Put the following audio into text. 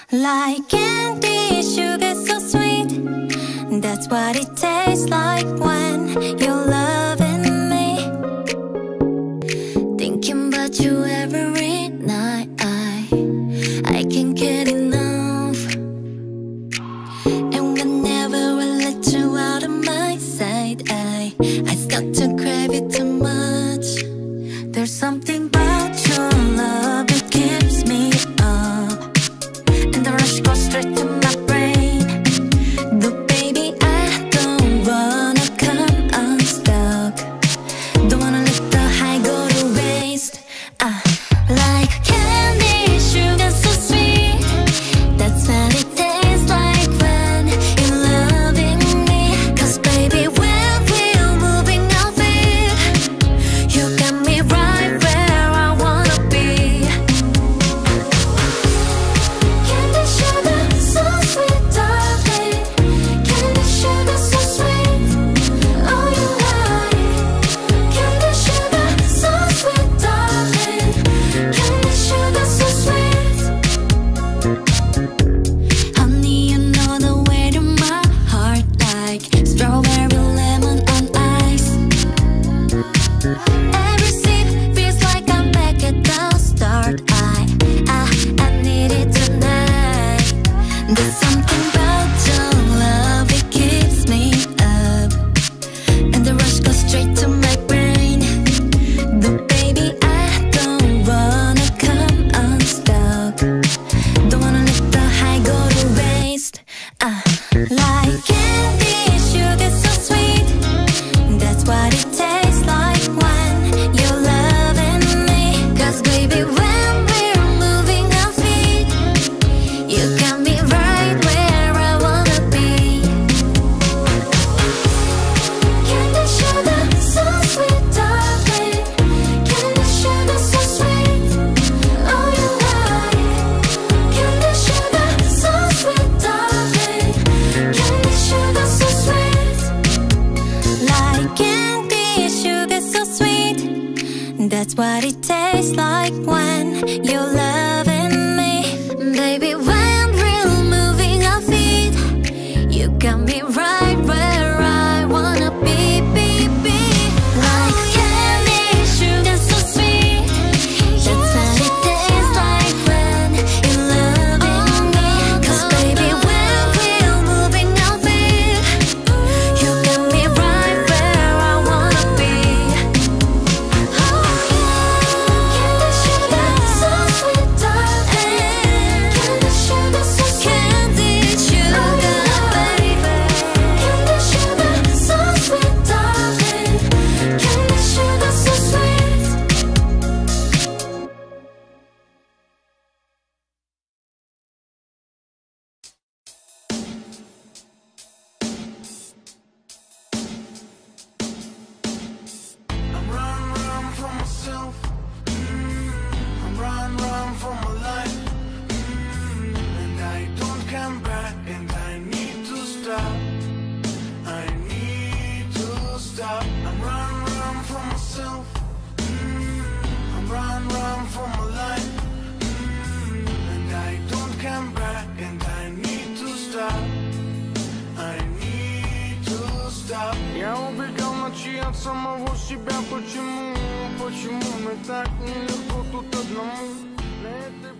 Like candy, sugar so sweet. That's what it tastes like when you're loving me. Thinking about you every night. I can't get enough. And whenever I let you out of my sight, I start to crave it too much. There's something about your love, it keeps me up, and the rush goes straight to my brain. No, baby, I don't wanna come unstuck. Don't wanna let the high go to waste. Like candy, sugar so sweet. That's what it tastes like when you're loving me. 'Cause baby, when we're moving our feet, you got me right where I wanna be. Candy, sugar so sweet, darling. Candy, sugar so sweet. Oh, you like candy, sugar so sweet, darling. Candy, sugar so sweet. Honey, you know the way to my heart, like strawberry lemon on ice. Every sip feels like I'm back at the start. I need it tonight. There's something about your love, it keeps me up, and the rush goes straight to my brain. No, baby, I don't wanna come unstuck. Don't wanna let the high go to waste. Like candy, sugar so sweet. That's what it tastes like when you're loving me. 'Cause baby, when we're moving our feet, you got me right where I wanna be. Candy, sugar so sweet, darling. Candy, sugar so sweet. Oh, you like candy, sugar so sweet, darling. Candy, sugar so sweet. Like candy, sugar so sweet. That's what it tastes like when you're loving me. Baby, when we're moving our feet, you got me right where I wanna be, be. Like candy, sugar so sweet. That's what it tastes like when you're loving me. 'Cause baby, when we're moving our feet, you got me right where I wanna be. Candy, sugar so sweet, darling. Candy, sugar so sweet. Candy, sugar, baby. Candy, sugar so sweet, darling. Candy, sugar so sweet. I'm run from myself. I'm run from my life. And I don't come back, and I need to stop. I need to stop. I'm run from myself. I'm run from my life. And I don't come back, and I need to stop. I need to stop. Я убегал ночи от самого себя. Почему мы так нелегко тут одному? На этой